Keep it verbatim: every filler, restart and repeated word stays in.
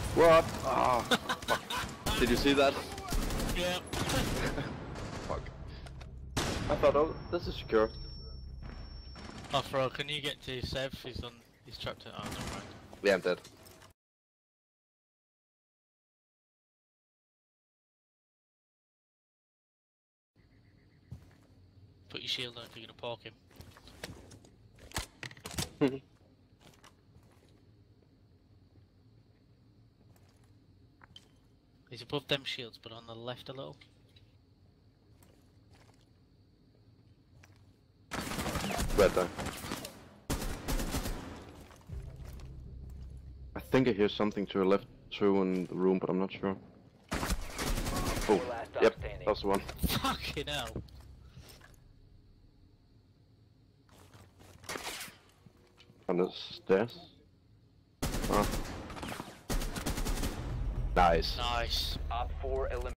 What? Ah, fuck. Did you see that? Yeah. Fuck. I thought, oh, this is secure. Oh, Fro, can you get to Sev? He's on. He's trapped in. Oh, never mind. Yeah, I'm dead. Put your shield on if you're gonna poke him. He's above them shields, but on the left a little. Right there. I think I hear something to the left through in the room, but I'm not sure. Oh, yep, that's the one. Fucking hell. On the stairs. Oh. Nice. Nice. Op four eliminated.